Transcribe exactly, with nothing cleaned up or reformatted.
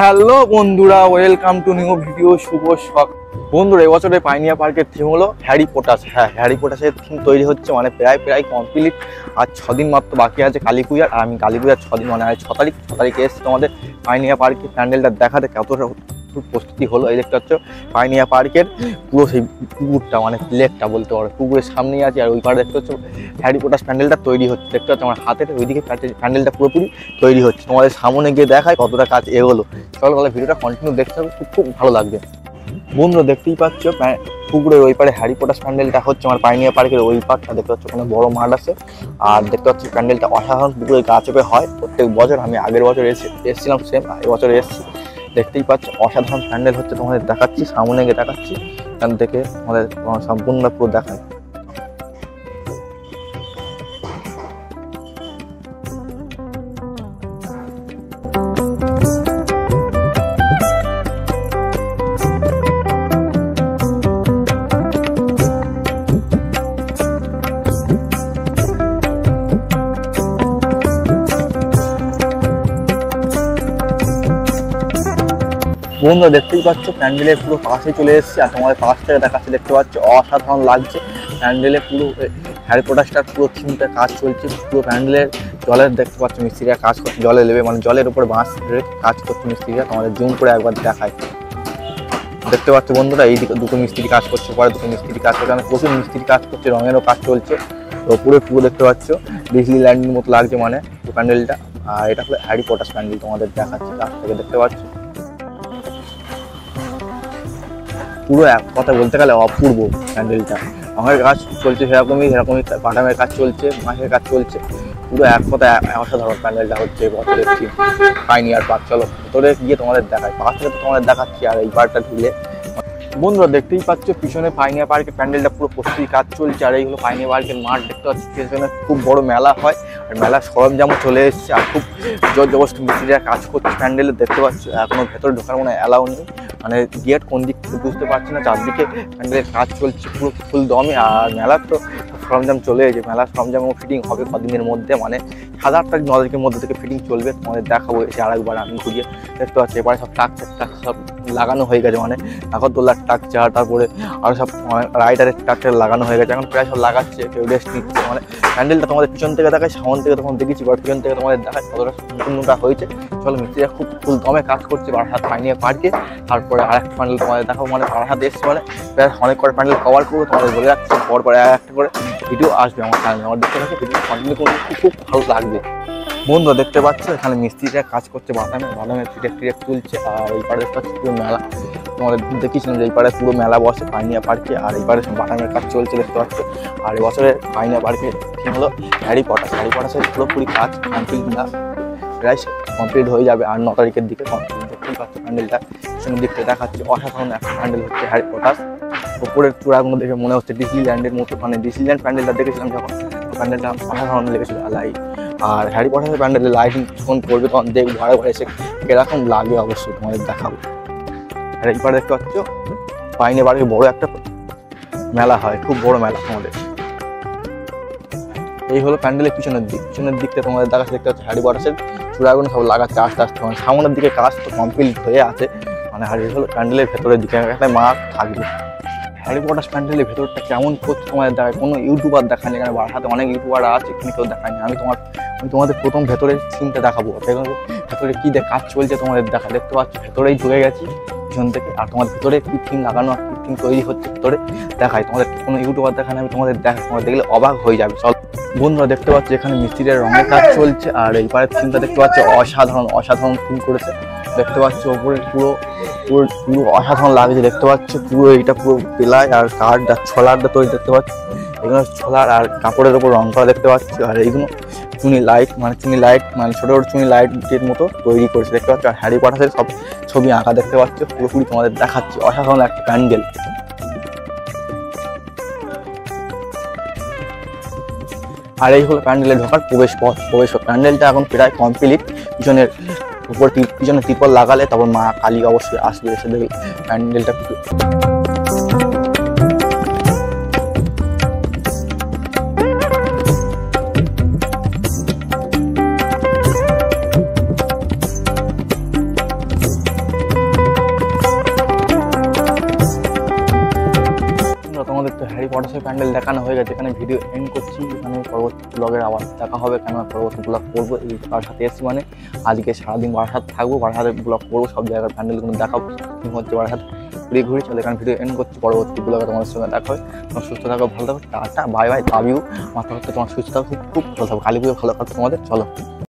Hello বন্ধুরা, welcome to new video. শুভ সকাল বন্ধুরা। এবছরের পাইনিয়া পার্কের থিম হলো হ্যারি পটাস। হ্যাঁ, হ্যারি পটাসের থিম তৈরি হচ্ছে, মানে প্রায় প্রায় কমপ্লিট। আর ছদিন মাত্র বাকি আছে কালী পূজার। আর আমি কালী পূজার ছদিন মানে ছ তারিখ ছ তারিখে এসেছি তোমাদের পাইনিয়া পার্কের প্যান্ডেলটা দেখাতে কতটা প্রস্তুতি হলো। এই দেখতে পাচ্ছ পাইনিয়া পার্কের পুরো সেই পুকুরটা, মানে লেকটা বলতে পারো, পুকুরের সামনেই আছে। আর ওই পাড়ে দেখতে পাচ্ছ হ্যারি পটাস প্যান্ডেলটা তৈরি হচ্ছে। দেখতে পাচ্ছ আমার হাতের ওইদিকে প্যান্ডেলটা পুরোপুরি তৈরি হচ্ছে। তোমাদের সামনে গিয়ে দেখায় কতটা কাজ এগোলো। চলো বলে ভিডিওটা কন্টিনিউ দেখতে হবে, খুব খুব ভালো লাগবে। বন্ধুরা দেখতেই পাচ্ছ পুকুরের ওই পারে হ্যারি পটাস প্যান্ডেলটা হচ্ছে আমার পাইনিয়া পার্কের ওই পাড়টা। দেখতে পাচ্ছ ওখানে বড় মাঠ আছে। আর দেখতে পাচ্ছি প্যান্ডেলটা অসাধারণ পুকুরের গা চেপে হয় প্রত্যেক বছর। আমি আগের বছর এসে এসেছিলাম, সেম এবছর এসেছি। দেখতেই পাচ্ছ অসাধারণ প্যান্ডেল হচ্ছে, তোমাদের দেখাচ্ছি, সামনে গিয়ে দেখাচ্ছি। এখান থেকে আমাদের সম্পূর্ণ পুরো দেখায়। বন্ধুরা দেখতেই পাচ্ছ প্যান্ডেলের পুরো পাশে চলে এসেছি। আর তোমাদের পাশ থেকে দেখাচ্ছি, দেখতে পাচ্ছ অসাধারণ লাগছে প্যান্ডেলে। পুরো হ্যারি পটাসটার পুরো থিমটা কাজ চলছে। পুরো প্যান্ডেলের জলের দেখতে পাচ্ছ মিস্ত্রিরা কাজ করছে, জলে নেবে মানে জলের উপর বাঁশ কাজ করছে মিস্ত্রিরা। তোমাদের জুম করে একবার দেখায়। দেখতে পাচ্ছ বন্ধুরা এইদিকে দুটো মিস্ত্রি কাজ করছে, পরে দুটো মিস্ত্রি কাজ করছে, মানে প্রচুর মিস্ত্রি কাজ করছে, রঙেরও কাজ চলছে। তো পুরো পুরো দেখতে পাচ্ছ ডিজনিল্যান্ডের মতো লাগছে মানে প্যান্ডেলটা। আর এটা হলো হ্যারি পটাস প্যান্ডেল, তোমাদের দেখাচ্ছি কাছ থেকে। দেখতে পাচ্ছ পুরো এক কথা বলতে গেলে অপূর্ব প্যান্ডেলটা। রঙের কাজ চলছে সেরকমই, সেরকমই বাটামের কাজ চলছে, মাছের কাজ চলছে। পুরো এক কথা অসাধারণ প্যান্ডেলটা হচ্ছে বছরের থিম পাইনিয়ার পার্ক। চলো ভেতরে গিয়ে তোমাদের দেখায়, পাশ থেকে তো তোমাদের দেখাচ্ছি। আর এই পার্কটা ঢুলে বন্ধুরা দেখতেই পাচ্ছ পিছনে পাইনিয়া পার্কের প্যান্ডেলটা পুরো প্রস্তুতি কাজ চলছে। আর এইগুলো পাইনিয়া পার্কের মাঠ। দেখতে পাচ্ছি পেছনে খুব বড় মেলা হয়, আর মেলার সরঞ্জামও চলে এসেছে। আর খুব জোর জবরদস্ত মিস্ত্রিরা কাজ করছে প্যান্ডেলে। দেখতে পাচ্ছ এখনো ভেতরে ঢোকার মনে অ্যালাউ নেই, মানে গেট কোন দিক থেকে বুঝতে পারছি না। চারদিকে প্যান্ডেলের কাজ চলছে পুরো ফুল দমে। আর মেলার তো সরঞ্জাম চলে এসেছে, মেলার সরঞ্জামও ফিটিং হবে কদিনের মধ্যে, মানে হাজার টাকা ন তারিখের মধ্যে থেকে ফিটিং চলবে। তোমাদের দেখাবো এসে আরেকবার আমি ঘুরিয়ে। দেখতে পাচ্ছি এবারে সব টাকচার টাক সব লাগানো হয়ে গেছে, মানে নাগরদোলার টাকচার, তারপরে আরও সব রাইডারের টাকচার লাগানো হয়ে গেছে। এখন প্রায় সব লাগাচ্ছে, কেউ রেস্ট নিচ্ছে। মানে প্যান্ডেলটা তোমাদের পিছন থেকে দেখায়, সামন থেকে তখন দেখেছি, বা পিছন থেকে তোমাদের দেখায় কতটা সম্পূর্ণটা হয়েছে। চলো মিস্ত্রিরা খুব ফুল দমে কাজ করছে বারাসাত পাইনিয়া পার্কে। তারপরে আরেকটা প্যান্ডেল তোমাদের দেখাবো, মানে বারাসাত এসছে মানে প্রায় অনেক করে প্যান্ডেল কভার করবো, তোমাদের বলে রাখছি। পর পরে এক একটা করে ভিডিও আসবে আমার চ্যানেলে, আমার দেখতে থাকে ভিডিও কন্টিনিউ করতে খুব ভালো লাগবে। বন্ধুরা দেখতে পাচ্ছ এখানে মিস্ত্রিরা কাজ করছে বাদামে, বাদামের ফিটেক টিটেক তুলছে। আর এই পাড়ে দেখতে পাচ্ছি পুরো মেলা, তোমাদের দেখিয়েছিলাম যে এই পাড়ে পুরো মেলা বসে পাইনিয়া পার্কে। আর এই পাড়ে বাদামের কাজ চলছে দেখতে পাচ্ছ। আর এবছরে পাইনিয়া পার্কে থিম হলো হ্যারি পটাস। হ্যারি পটাসের পুরোপুরি কাজ কমপ্লিট না, প্রায় কমপ্লিট হয়ে যাবে। আর ন তারিখের দিকে কমপ্লিট। দেখতেই পাচ্ছ প্যান্ডেলটা পিছনের দিক থেকে দেখাচ্ছে অসাধারণ একটা প্যান্ডেল হচ্ছে হ্যারি পটাস। উপরের চূড়াগুলো দেখে মনে হচ্ছে ডিজনিল্যান্ডের মতো, মানে ডিজনিল্যান্ড প্যান্ডেলটা দেখেছিলাম যখন, প্যান্ডেলটা অসাধারণ লেগেছিল লাইট। আর হ্যারি পটাসের প্যান্ডেলে লাইটিং যখন করবে তখন দেখবো ঘরে ঘরে এসে এরকম লাগে, অবশ্যই তোমাদের দেখাবো। আর এইবার দেখতে পাচ্ছ পাইনিয়া পার্কে বড় একটা মেলা হয়, খুব বড় মেলা তোমাদের। এই হলো প্যান্ডেলের পিছনের দিক, পিছনের দিকটা তোমাদের দেখাচ্ছে। দেখতে পাচ্ছ হ্যারি পটাসের চূড়াগুলো সব লাগাচ্ছে আস্তে আস্তে, মানে সামনের দিকে কাজ তো কমপ্লিট হয়ে আছে। মানে আর এই হলো প্যান্ডেলের ভেতরের দিকে একটা মাঠ থাকবে। হ্যারি পটাস প্যান্ডেলের ভেতরটা কেমন করছে তোমাদের দেখায়, কোনো ইউটিউবার দেখায়নি, এখানে বারাসাতে অনেক ইউটিউবার আছে, এখানে কেউ দেখায়নি। আমি তোমার আমি তোমাদের প্রথম ভেতরের সিনটা দেখাবো, ভেতরে কী কাজ চলছে তোমাদের দেখা। দেখতে পাচ্ছ ভেতরেই ঢুকে গেছি পিছন থেকে। আর তোমার ভিতরে কি থিম লাগানো, কি থিম তৈরি হচ্ছে ভেতরে দেখায়। তোমাদের কোনো ইউটিউবার দেখায় আমি তোমাদের দেখা, তোমাদের দেখলে অবাক হয়ে যাবে। চল বন্ধুরা দেখতে পাচ্ছ এখানে মিস্ত্রির রঙের কাজ চলছে। আর এই পাড়ের থিমটা দেখতে পাচ্ছ অসাধারণ অসাধারণ থিম করেছে। দেখতে পাচ্ছ ওপরে পুরো পুরো পুরো অসাধারণ লাগছে। দেখতে পাচ্ছ পুরো এইটা পুরো পেলায় আর কাঠটা ছলারটা তৈরি দেখতে পাচ্ছ। এগুলো ছলার আর কাপড়ের ওপর রং করা দেখতে পাচ্ছ। আর এইগুলো চুনি লাইট, মানে চুনি লাইট মানে ছোটো ছোটো চুনি লাইটের মতো তৈরি করেছে দেখতে পাচ্ছ। আর হ্যারি পটাসের সব ছবি আঁকা দেখতে পাচ্ছ, পুরোপুরি তোমাদের দেখাচ্ছি অসাধারণ একটা প্যান্ডেল। আর এই হলো প্যান্ডেলে ঢোকার প্রবেশ পথ, প্রবেশ পথ। প্যান্ডেলটা এখন প্রায় কমপ্লিট। পিছনের উপর পিছনে ত্রিপল লাগালে তারপর মা কালী অবশ্যই আসবে, এসে দেখবে প্যান্ডেলটা। তোমাদের তো হ্যারি পটারের প্যান্ডেল দেখানো হয়ে গেছে, এখানে ভিডিও এন্ড করছি। এখানে পরবর্তী ব্লগের আবার দেখা হবে, কেন পরবর্তী ব্লগ করবো। এই বারাসাতে এসেছি মানে আজকে সারাদিন বারাসাত থাকবো, বারাসাতে ব্লগ করবো, সব জায়গার প্যান্ডেলগুলো দেখাবো কি হচ্ছে বারাসাত ঘুরে ঘুরে। চলে এখানে ভিডিও এন্ড করছি, পরবর্তী ব্লগে তোমাদের সঙ্গে দেখা হবে। তোমার সুস্থ থাকো, ভালো থাকো, tata bye bye, love you. মাথা হচ্ছে তোমার সুস্থ থাকো, খুব খুব ভালো থাকো, কালী পুজো ভালো থাকো তোমাদের। চলো।